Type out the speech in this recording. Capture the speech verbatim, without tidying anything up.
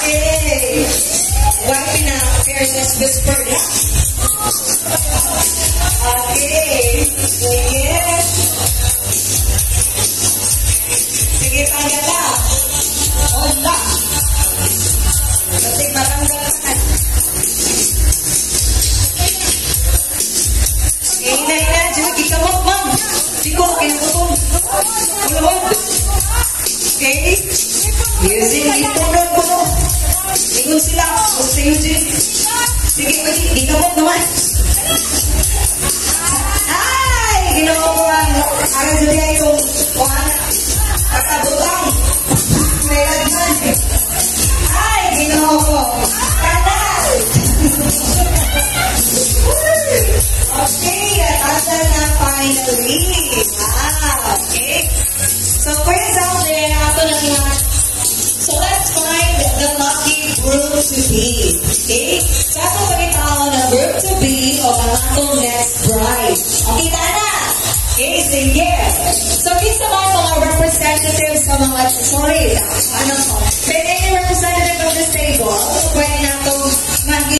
Okay. Why na fairness whispered? Okay. Sige. Sige, tanggal na. Onda. Kasi matanggal na. Okay, na ina. Diyan, ikamot, ma'am. Digo, kinakutong. Ulawag. Okay. Using itunod ko no. Ingon sila. Huwag sa Eugene. Sige, pwede. Ikamot naman. Ay! Ginawa ko ang aral dyan niya itong kuhana. Kakabutang. May lagman. Ay! Ginawa ko. Kanal! Okay. At na finally. Ah, okay. So, for example, ato na nga. So, let's find the lucky group to be. Okay? So, ato pagkitao na group to be o ang atong next bride. Okay, Tana? Okay, sige. So, kinsa ba mga representatives sa mga, sorry, ano ko?